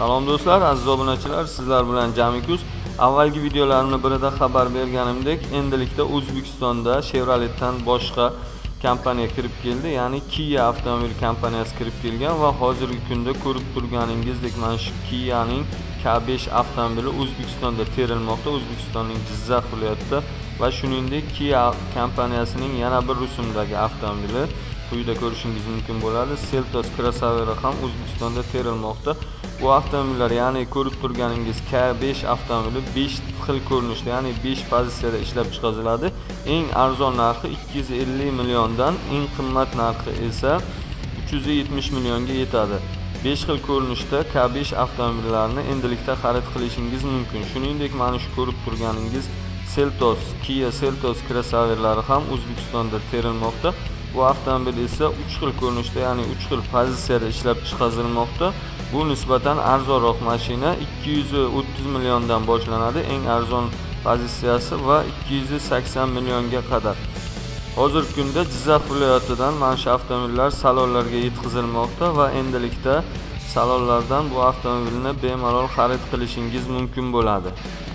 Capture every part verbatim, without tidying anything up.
Salom do'stlar, aziz obunachilar, sizlar bilan Jamikuz. Avvalgi videolarimni birida xabar berganimdek, endilikda O'zbekistonda Chevrolet'dan boshqa kompaniya kirib keldi, ya'ni Kia avtomobil kompaniyasi kirib kelgan va hozirgi kunda ko'rib turganingizdek mana shu Kia'ning K besh avtomobili O'zbekistonda terilmoqda, O'zbekistonning Jizzax viloyatida va shuningdek Kia kompaniyasining yana bir rusumdagi avtomobili quyida ko'rishingiz mumkin bo'ladi. Seltos Crossover ham O'zbekistonda terilmoqda. Bu avtomobillar, ya'ni ko'rib turganingiz K besh avtomobili besh xil ko'rinishda, ya'ni besh pozitsiyada ishlab chiqariladi. Eng arzon narxi ikki yuz ellik milliondan, eng qimmat narxi esa uch yuz yetmish millionga yetadi. besh xil ko'rinishda K besh avtomobillarini endilikda xarid qilishingiz mumkin. Shuningdek, mana shu ko'rib turganingiz Seltos, Kia Seltos Crossoverlari ham O'zbekistonda terilmoqda. Bu avtomobil esa uch xil ko'rinishda, ya'ni uch xil pozitsiyada ishlab chiqarilmoqda. Bu nisbatan arzonroq mashina, ikki yuz o'ttiz milliondan boshlanadi eng arzon pozitsiyasi va ikki yuz sakson millionga qadar. Hozirgi kunda Jizzax viloyatidan mana shu avtomobillar salonlarga yetkazilmoqda va endilikda salonlardan bu avtomobilni bemalol xarid qilishingiz mumkin bo'ladi.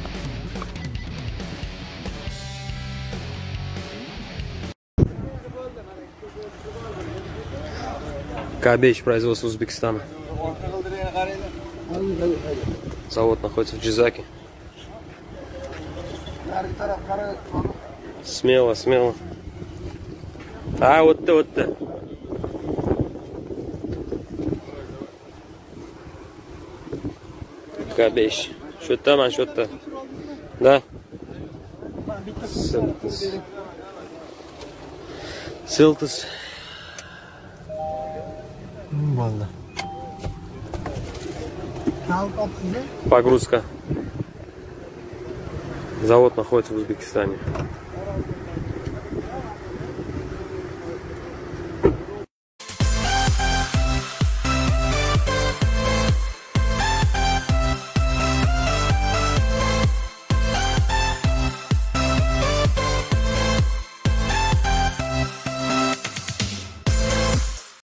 К besh производство Узбекистана. Завод находится в Джизаке. Смело, смело. А, вот ты, вот ты. К besh. Что там, а что-то? Да? Seltos. Seltos. Vallahi. Погрузка. Завод находится в Узбекистане.